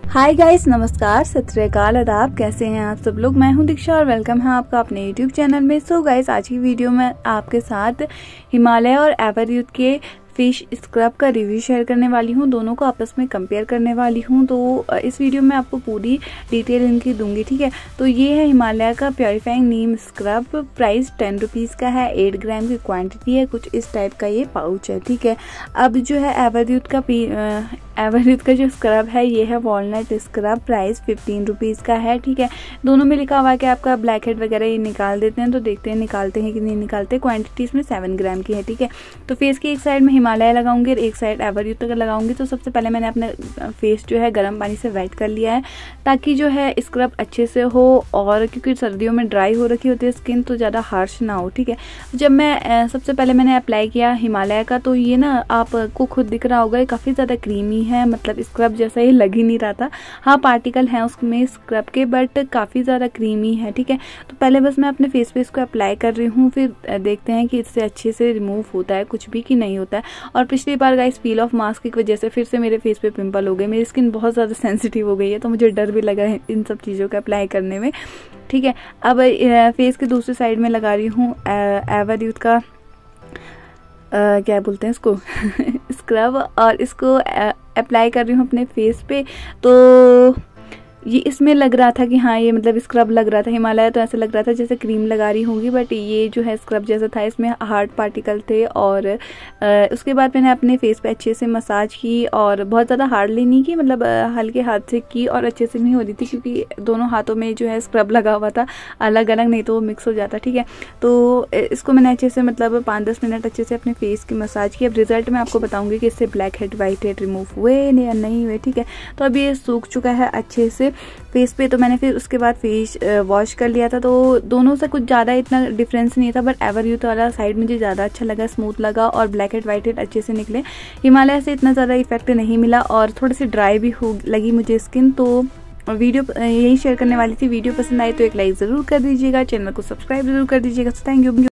Hi guys, नमस्कार, सत श्री अकाल, आदाब। कैसे हैं आप सब लोग। मैं हूं दीक्षा और वेलकम है आपका अपने यूट्यूब चैनल में। सो गाइस, आज की वीडियो में आपके साथ हिमालय और एवरयूथ के फिश स्क्रब का रिव्यू शेयर करने वाली हूं। दोनों को आपस में कंपेयर करने वाली हूं। तो इस वीडियो में आपको पूरी डिटेल इनकी दूंगी, ठीक है। तो ये है हिमालय का purifying neem scrub. Price 10 rupees का है। 8 ग्राम की क्वांटिटी है। कुछ इस टाइप का ये पाउच है, ठीक है। अब जो है एवरयूथ का जो स्क्रब है ये है वॉलनट स्क्रब। प्राइस 15 रुपीज़ का है, ठीक है। दोनों में लिखा हुआ है कि आपका ब्लैक हेड वगैरह ये निकाल देते हैं। तो देखते हैं निकालते हैं कि नहीं निकालते। क्वांटिटी इसमें 7 ग्राम की है, ठीक है। तो फेस की एक साइड में हिमालय लगाऊंगी और एक साइड एवरयूथ का लगाऊंगी। तो सबसे पहले मैंने अपना फेस जो है गर्म पानी से वेट कर लिया है ताकि जो है स्क्रब अच्छे से हो, और क्योंकि सर्दियों में ड्राई हो रखी होती है स्किन तो ज़्यादा हार्श ना हो, ठीक है। जब मैं सबसे पहले मैंने अप्लाई किया हिमालय का, तो ये ना आपको खुद दिख रहा होगा, ये काफ़ी ज़्यादा क्रीमी है। मतलब स्क्रब जैसा ही लग ही नहीं रहा था। हाँ, पार्टिकल हैं उसमें स्क्रब के, बट काफ़ी ज़्यादा क्रीमी है, ठीक है। तो पहले बस मैं अपने फेस पे इसको अप्लाई कर रही हूँ, फिर देखते हैं कि इससे अच्छे से रिमूव होता है कुछ भी कि नहीं होता है। और पिछली बार गाइस पील ऑफ मास्क की वजह से फिर से मेरे फेस पे पिंपल हो गए। मेरी स्किन बहुत ज़्यादा सेंसिटिव हो गई है, तो मुझे डर भी लगा है इन सब चीज़ों को अप्लाई करने में, ठीक है। अब फेस के दूसरी साइड में लगा रही हूँ एवरयूथ का क्या बोलते हैं इसको स्क्रब, और इसको अप्लाई कर रही हूँ अपने फेस पे। तो ये इसमें लग रहा था कि हाँ ये मतलब स्क्रब लग रहा था। हिमालय तो ऐसे लग रहा था जैसे क्रीम लगा रही होंगी, बट ये जो है स्क्रब जैसा था। इसमें हार्ड पार्टिकल थे। और उसके बाद मैंने अपने फेस पे अच्छे से मसाज की, और बहुत ज़्यादा हार्डली नहीं की, मतलब हल्के हाथ से की, और अच्छे से नहीं हो रही थी क्योंकि दोनों हाथों में जो है स्क्रब लगा हुआ था अलग अलग, नहीं तो वो मिक्स हो जाता, ठीक है। तो इसको मैंने अच्छे से मतलब 5-10 मिनट अच्छे से अपने फेस की मसाज की। अब रिजल्ट मैं आपको बताऊँगी कि इससे blackhead whitehead remove हुए या नहीं हुए, ठीक है। तो अभी ये सूख चुका है अच्छे से फेस पे। तो मैंने फिर उसके बाद फेस वॉश कर लिया था। तो दोनों से कुछ ज़्यादा इतना डिफरेंस नहीं था, बट एवरयूथ वाला साइड मुझे ज़्यादा अच्छा लगा, स्मूथ लगा, और ब्लैक हेड वाइट हेड अच्छे से निकले। हिमालय से इतना ज़्यादा इफेक्ट नहीं मिला, और थोड़ी सी ड्राई भी हो लगी मुझे स्किन। तो वीडियो यही शेयर करने वाली थी। वीडियो पसंद आई तो एक लाइक ज़रूर कर दीजिएगा, चैनल को सब्सक्राइब जरूर कर दीजिएगा। Thank you.